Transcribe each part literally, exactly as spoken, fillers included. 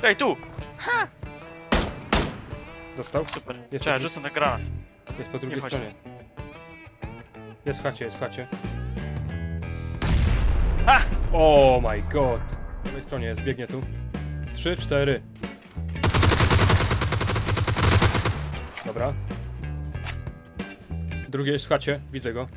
Ej, tu! Ha! Dostał? Super. Jest Czekaj, po, rzucę na granat. jest po drugiej Nie chodź. stronie. Jest w chacie, jest w chacie. Ha! Oh my god! Po lewej stronie jest, biegnie tu. Trzy, cztery. Dobra. Drugie jest w chacie, widzę go.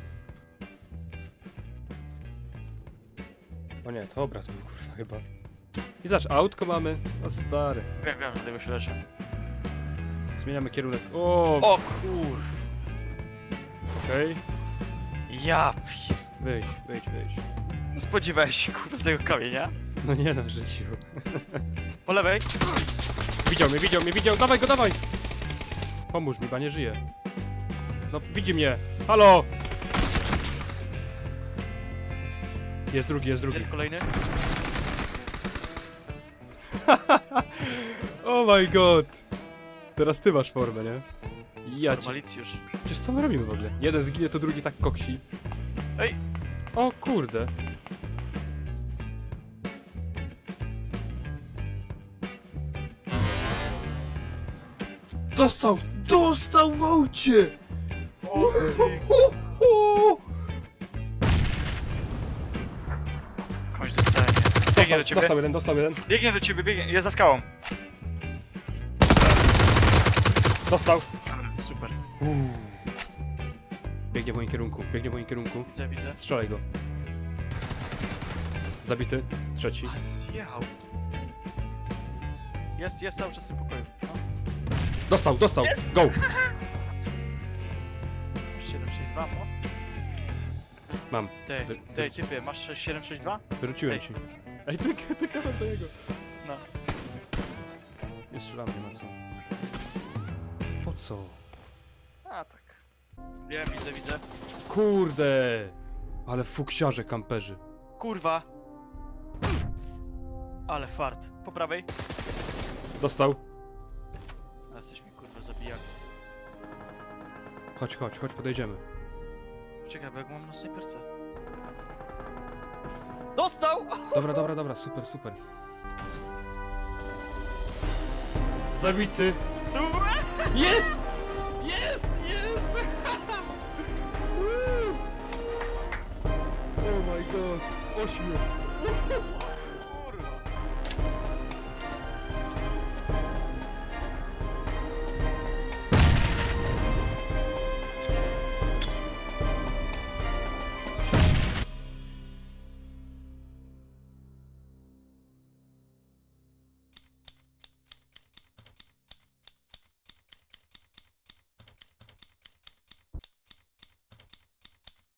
O nie, to obraz był, kurwa, chyba. I zaś autko mamy. O stary. Wiem, wiem, dlatego się leczę. Zmieniamy kierunek. O, O kur... okej. Ja pi... Wyjdź, wyjdź, wyjdź. No spodziewałeś się kurwa tego kamienia? No nie no, w życiu. Po lewej? Widział mnie, widział mnie, widział! Dawaj go, dawaj! Pomóż mi, bo nie żyje. No, widzi mnie! Halo! Jest drugi, jest drugi. Jest kolejny? Oh my god! Teraz ty masz formę, nie? Ja cię... Malicjusz. Przecież co my robimy w ogóle? Jeden zginie, to drugi tak koksi. Ej! O kurde. Dostał! Dostał w aucie! O, kończ dostanie. Biegnie do ciebie. Dostał jeden, dostał jeden. Biegnie do ciebie, biegnie. Jest za skałą. Dostał. Dobra, super. Uuu. Biegnie w moim kierunku, biegnie w moim kierunku. Widzę, widzę. Strzelaj go. Zabity. Trzeci. A zjechał. Jest, jest cały czas w tym pokoju. No. Dostał, dostał! Jest. Go! siedem sześć dwa, no. Mam. Tej, Wy- tej, typie, masz siedem sześć dwa? Wyrzuciłem Ej. ci. Ej, ty, ty gadam do jego. No. Nie strzelam, nie ma co. Po co? A tak. Wiem, widzę, widzę. Kurde! Ale fuksiarze kamperzy. Kurwa. Ale fart. Po prawej. Dostał. A jesteś mi kurwa zabijak. Chodź, chodź, chodź, podejdziemy. Czekaj, bo jak mam na snajperce. Dostał! Dobra, dobra, dobra, super, super. Zabity! Jest! Jest! Jest! Oh my god! Ośmiu!